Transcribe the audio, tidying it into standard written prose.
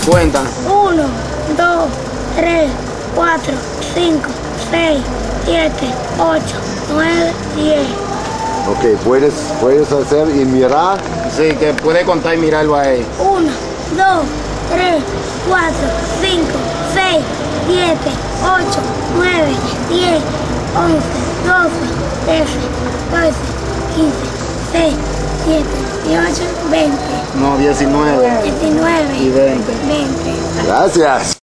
Cuenta. 1, 2, 3, 4, 5, 6, 7, 8, 9, 10. Ok, puedes hacer y mirar. Sí, que puede contar y mirarlo a él. 1, 2, 3, 4, 5, 6, 7, 8, 9, 10, 11, 12, 13, 14, 15, 16, 17, 18, 20. No, 19. 19 y 20. 20. Gracias.